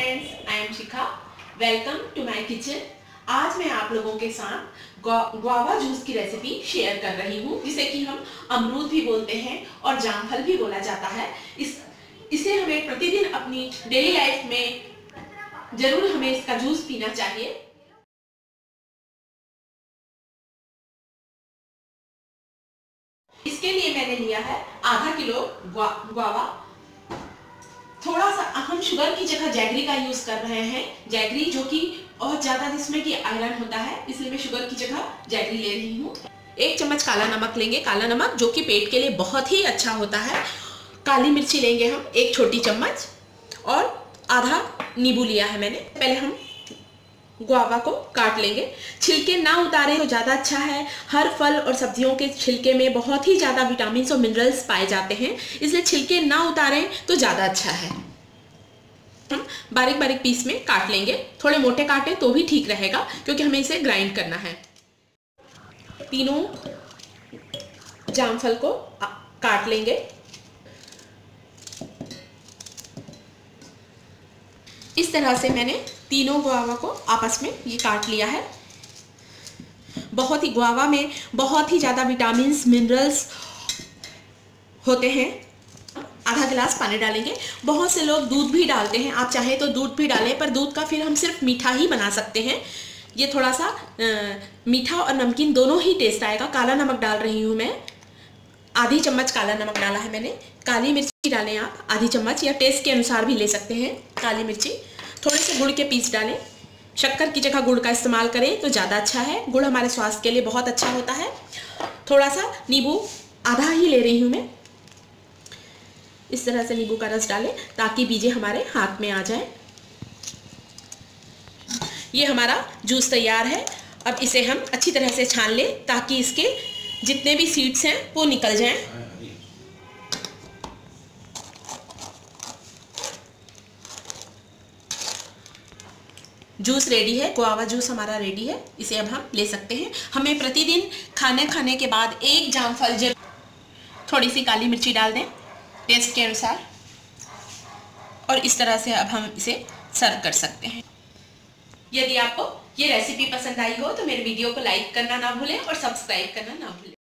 Friends, I am Shikha. Welcome to my kitchen. आज मैं आप लोगों के साथ गुआवा जूस की रेसिपी शेयर कर रही हूँ, जिसे कि हम अमरूद भी बोलते हैं और जामफल भी बोला जाता है। इसे हमें प्रतिदिन अपनी डेली लाइफ में जरूर हमें इसका जूस पीना चाहिए। इसके लिए मैंने लिया है आधा किलो गुआवा। थोड़ा सा हम शुगर की जगह जैगरी का यूज कर रहे हैं। जैगरी जो कि बहुत ज्यादा जिसमें कि आयरन होता है, इसलिए मैं शुगर की जगह जैगरी ले रही हूँ। 1 चम्मच काला नमक लेंगे, काला नमक जो कि पेट के लिए बहुत ही अच्छा होता है। काली मिर्ची लेंगे हम 1 छोटी चम्मच, और आधा नींबू लिया है मैंने। पहले हम गुआवा को काट लेंगे। छिलके ना उतारें तो ज़्यादा अच्छा है। हर फल और सब्जियों के छिलके में बहुत ही ज़्यादा विटामिन और मिनरल्स पाए जाते हैं, इसलिए छिलके ना उतारें तो ज़्यादा अच्छा है। हम बारीक बारीक पीस में काट लेंगे। थोड़े मोटे काटें तो भी ठीक रहेगा, क्योंकि हमें इसे ग्राइंड करना है। तीनों जामफल को काट लेंगे। इस तरह से मैंने तीनों गुआवा को आपस में ये काट लिया है। गुआवा में बहुत ही ज़्यादा विटामिन्स मिनरल्स होते हैं। आधा गिलास पानी डालेंगे। बहुत से लोग दूध भी डालते हैं, आप चाहें तो दूध भी डालें, पर दूध का फिर हम सिर्फ मीठा ही बना सकते हैं। ये थोड़ा सा मीठा और नमकीन दोनों ही टेस्ट आएगा। काला नमक डाल रही हूँ मैं, आधी चम्मच काला नमक डाला है मैंने। काली मिर्ची डालें आप आधी चम्मच, या टेस्ट के अनुसार भी ले सकते हैं काली मिर्ची। थोड़े से गुड़ के पीस डालें। शक्कर की जगह गुड़ का इस्तेमाल करें तो ज़्यादा अच्छा है। गुड़ हमारे स्वास्थ्य के लिए बहुत अच्छा होता है। थोड़ा सा नींबू, आधा ही ले रही हूँ मैं। इस तरह से नींबू का रस डालें ताकि बीजे हमारे हाथ में आ जाए। ये हमारा जूस तैयार है। अब इसे हम अच्छी तरह से छान लें ताकि इसके जितने भी सीड्स हैं वो निकल जाएं। जूस रेडी है, गुआवा जूस हमारा रेडी है। इसे अब हम ले सकते हैं। हमें प्रतिदिन खाने के बाद 1 जामफल जरूर, थोड़ी सी काली मिर्ची डाल दें टेस्ट के अनुसार, और इस तरह से अब हम इसे सर्व कर सकते हैं। यदि आपको ये रेसिपी पसंद आई हो तो मेरे वीडियो को लाइक करना ना भूलें और सब्सक्राइब करना ना भूलें।